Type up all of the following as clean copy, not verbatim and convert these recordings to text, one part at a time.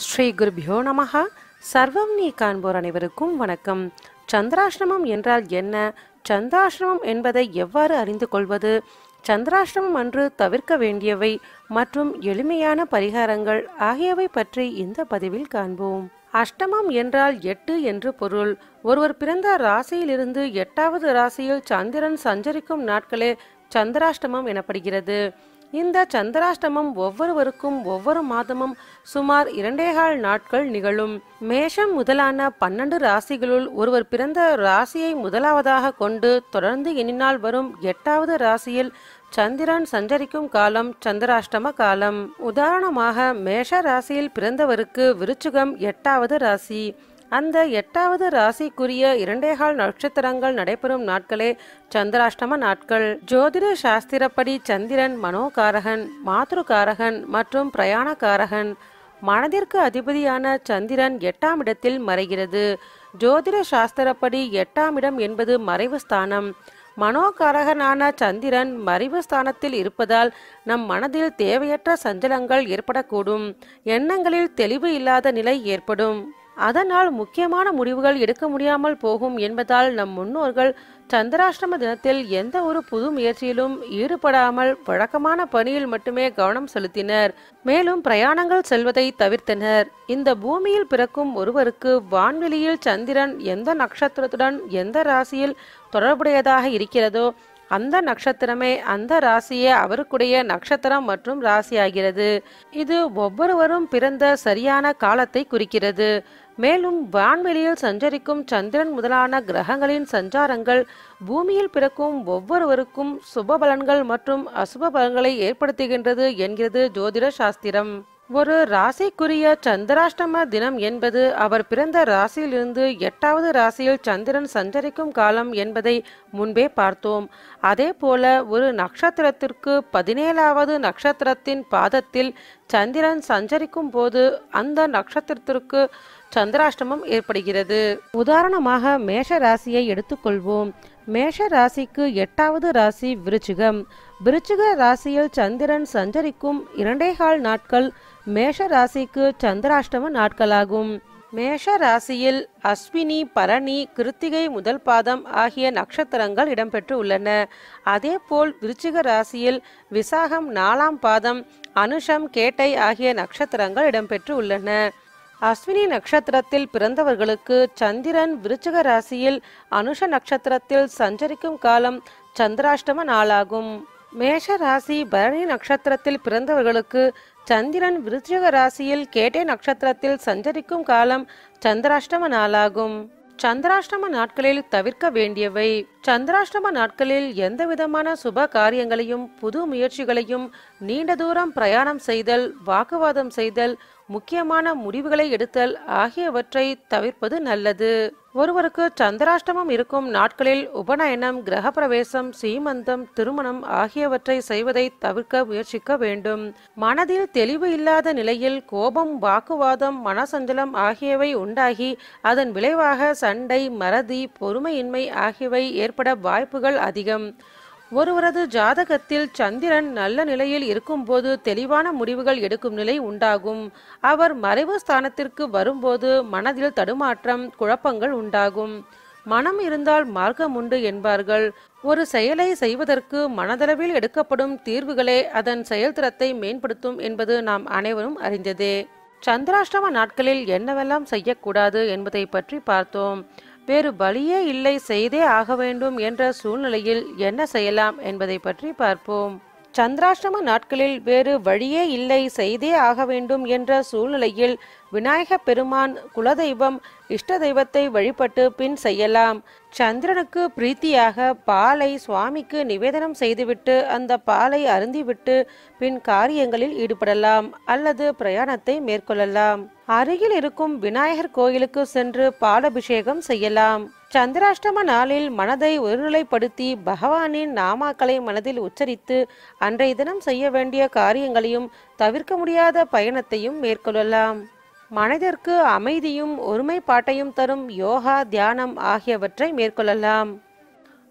ஸ்ரீ குருபியோ நமஹ. சர்வம் நீ காண்போர் அனைவருக்கும் வணக்கம். சந்திராஷ்டமம் என்றால் என்ன? சந்திராஷ்டமம் என்பதை எவ்வாறு அறிந்து கொள்வது? சந்திராஷ்டமம் அன்று தவிர்க்க வேண்டியவை மற்றும் எளிமையான பரிகாரங்கள் ஆகியவை பற்றி இந்த பதிவில் காண்போம். அஷ்டமம் என்றால் 8 என்று பொருள். ஒருவர் பிறந்த ராசியிலிருந்து 8வது ராசியில் சந்திரன் சஞ்சரிக்கும் நாட்களே சந்திராஷ்டமம் எனப்படுகிறது. இந்த சந்திராஷ்டமம் ஒவ்வொருவருக்கும் ஒவ்வொரு மாதமும் சுமார் 2.25 நாட்கள் நிகழும். மேஷம் முதலான 12 ராசிகளுள் ஒருவர் பிறந்த ராசியை முதலாவதாக கொண்டு தொடர்ந்து எண்ணினால் வரும் 8வது ராசியில் சந்திரன் சஞ்சரிக்கும் காலம் சந்திராஷ்டம காலம். உதாரணமாக மேஷ ராசியில் பிறந்தவருக்கு விருச்சிகம் 8வது ராசி. அந்த 8வது ராசிக்குரிய 2.25 நட்சத்திரங்கள் நடைபெறும் நாட்களே சந்திராஷ்டம நாட்கள். ஜோதிட சாஸ்திரப்படி சந்திரன் மனோகாரகன், மாத்ருகாரகன் மற்றும் பிரயாணகாரகன். மனதிற்கு அதிபதியான சந்திரன் 8ஆம் இடத்தில் மறைகிறது. ஜோதிட சாஸ்திரப்படி 8ஆம் இடம் என்பது மறைவு ஸ்தானம். மனோகாரகனான சந்திரன் மறைவு ஸ்தானத்தில் இருப்பதால் நம் மனதில் தேவையற்ற சஞ்சலங்கள் ஏற்படக்கூடும். எண்ணங்களில் தெளிவு இல்லாத நிலை ஏற்படும். அதனால் முக்கியமான முடிவுகள் எடுக்க முடியாமல் போகும் என்பதால் நம் முன்னோர்கள் சந்திராஷ்டம தினத்தில் எந்த ஒரு புது முயற்சியிலும் ஈடுபடாமல் வழக்கமான பணியில் மட்டுமே கவனம் செலுத்தினர். மேலும் பிரயாணங்கள் செல்வதை தவிர்த்தனர். இந்த பூமியில் பிறக்கும் ஒருவருக்கு வான்வெளியில் சந்திரன் எந்த நட்சத்திரத்துடன் எந்த ராசியில் தொடர்புடையதாக இருக்கிறதோ அந்த நட்சத்திரமே அந்த ராசியே அவருக்குடைய நட்சத்திரம் மற்றும் ராசியாகிறது. இது ஒவ்வொருவரும் பிறந்த சரியான காலத்தை குறிக்கிறது. மேலும் வான்வெளியில் சஞ்சரிக்கும் சந்திரன் முதலான கிரகங்களின் சஞ்சாரங்கள் பூமியில் பிறக்கும் ஒவ்வொருவருக்கும் சுப பலன்கள் மற்றும் அசுப பலன்களை ஏற்படுத்துகின்றது என்கிறது ஜோதிட சாஸ்திரம். ஒரு ராசிக்குரிய சந்திராஷ்டம தினம் என்பது அவர் பிறந்த ராசியிலிருந்து 8வது ராசியில் சந்திரன் சஞ்சரிக்கும் காலம் என்பதை முன்பே பார்த்தோம். அதே போல ஒரு நட்சத்திரத்திற்கு 17வது நட்சத்திரத்தின் பாதத்தில் சந்திரன் சஞ்சரிக்கும் போது அந்த நட்சத்திரத்திற்கு சந்திராஷ்டமம் ஏற்படுகிறது. உதாரணமாக மேஷ ராசியை எடுத்துக்கொள்வோம். மேஷ ராசிக்கு 8வது ராசி விருச்சிகம். விருச்சிக ராசியில் சந்திரன் சஞ்சரிக்கும் 2.25 நாட்கள் மேஷ ராசிக்கு சந்திராஷ்டம நாட்களாகும். மேஷ ராசியில் அஸ்வினி, பரணி, கிருத்திகை முதல் பாதம் ஆகிய நட்சத்திரங்கள் இடம்பெற்று உள்ளன. அதேபோல் விருச்சிக ராசியில் விசாகம் 4ஆம் பாதம், அனுஷம், கேட்டை ஆகிய நட்சத்திரங்கள் இடம்பெற்று உள்ளன. அஸ்வினி நட்சத்திரத்தில் பிறந்தவர்களுக்கு சந்திரன் விருச்சிக ராசியில் அனுஷ நட்சத்திரத்தில் சஞ்சரிக்கும் காலம் சந்திராஷ்டம நாளாகும். மேஷ ராசி பரணி நட்சத்திரத்தில் பிறந்தவர்களுக்கு சந்திரன் விருச்சிக ராசியில் கேட்டை நட்சத்திரத்தில் சஞ்சரிக்கும் காலம் சந்திராஷ்டம நாளாகும். சந்திராஷ்டம நாட்களில் தவிர்க்க வேண்டியவை. சந்திராஷ்டம நாட்களில் எந்தவிதமான சுப காரியங்களையும் புது முயற்சிகளையும் நீண்ட தூரம் பிரயாணம் செய்தல், வாக்குவாதம் செய்தல், முக்கியமான முடிவுகளை எடுத்தல் ஆகியவற்றை தவிர்ப்பது நல்லது. ஒருவருக்கு சந்திராஷ்டமம் இருக்கும் நாட்களில் உபநயனம், கிரகப்பிரவேசம், சீமந்தம், திருமணம் ஆகியவற்றை செய்வதை தவிர்க்க முயற்சிக்க வேண்டும். மனதில் தெளிவு இல்லாத நிலையில் கோபம், வாக்குவாதம், மனசஞ்சலம் ஆகியவை உண்டாகி அதன் விளைவாக சண்டை, மறதி, பொறுமையின்மை ஆகியவை ஏற்பட வாய்ப்புகள் அதிகம். ஒருவரது ஜாதகத்தில் சந்திரன் நல்ல நிலையில் இருக்கும்போது தெளிவான முடிவுகள் எடுக்கும் நிலை உண்டாகும். அவர் மறைவு ஸ்தானத்திற்கு வரும்போது மனதில் தடுமாற்றம், குழப்பங்கள் உண்டாகும். மனம் இருந்தால் மார்க்கம் உண்டு என்பார்கள். ஒரு செயலை செய்வதற்கு மனதளவில் எடுக்கப்படும் தீர்வுகளே அதன் செயல்திறத்தை மேம்படுத்தும் என்பது நாம் அனைவரும் அறிந்ததே. சந்திராஷ்டம நாட்களில் என்னவெல்லாம் செய்யக்கூடாது என்பதை பற்றி பார்த்தோம். வேறு வழியே இல்லை, செய்தே ஆக வேண்டும் என்ற சூழ்நிலையில் என்ன செய்யலாம் என்பதை பற்றி பார்ப்போம். சந்திராஷ்டம நாட்களில் வேறு வழியே இல்லை, செய்தே ஆக வேண்டும் என்ற சூழ்நிலையில் விநாயக பெருமான், குலதெய்வம், இஷ்ட தெய்வத்தை வழிபட்டு பின் செய்யலாம். சந்திரனுக்கு பிரீத்தியாக பாலை சுவாமிக்கு நிவேதனம் செய்துவிட்டு அந்த பாலை அருந்திவிட்டு பின் காரியங்களில் ஈடுபடலாம் அல்லது பிரயாணத்தை மேற்கொள்ளலாம். அருகில் இருக்கும் விநாயகர் கோயிலுக்கு சென்று பாலபிஷேகம் செய்யலாம். சந்திராஷ்டம நாளில் மனதை ஒருநிலைப்படுத்தி பகவானின் நாமாக்களை மனதில் உச்சரித்து அன்றைய தினம் செய்ய வேண்டிய காரியங்களையும் தவிர்க்க முடியாத பயணத்தையும் மேற்கொள்ளலாம். மனதிற்கு அமைதியும் ஒருமைப்பாட்டையும் தரும் யோகா, தியானம் ஆகியவற்றை மேற்கொள்ளலாம்.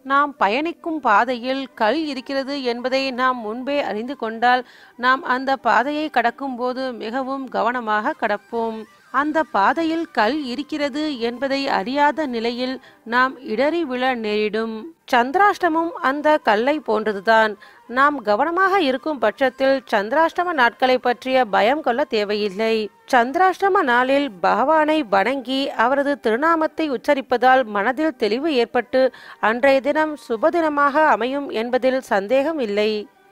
நாம் பயணிக்கும் பாதையில் கல் இருக்கிறது என்பதை நாம் முன்பே அறிந்து கொண்டால் நாம் அந்த பாதையை கடக்கும் போது மிகவும் கவனமாக கடப்போம். அந்த பாதையில் கல் இருக்கிறது என்பதை அறியாத நிலையில் நாம் இடறி விழ நேரிடும். சந்திராஷ்டமம் அந்த கல்லை போன்றதுதான். நாம் கவனமாக இருக்கும் பட்சத்தில் சந்திராஷ்டம நாட்களை பற்றிய பயம் கொள்ள தேவையில்லை. சந்திராஷ்டம நாளில் பகவானை வணங்கி அவரது திருநாமத்தை உச்சரிப்பதால் மனதில் தெளிவு ஏற்பட்டு அன்றைய தினம் சுபதினமாக அமையும் என்பதில் சந்தேகம் இல்லை.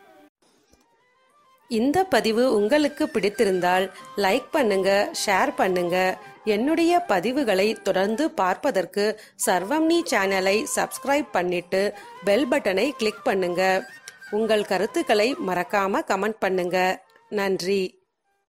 இந்த பதிவு உங்களுக்கு பிடித்திருந்தால் லைக் பண்ணுங்க, ஷேர் பண்ணுங்க. என்னுடைய பதிவுகளை தொடர்ந்து பார்ப்பதற்கு சர்வம்னி சேனலை சப்ஸ்கிரைப் பண்ணிட்டு பெல் பட்டனை கிளிக் பண்ணுங்க. உங்கள் கருத்துக்களை மறக்காம கமெண்ட் பண்ணுங்க. நன்றி.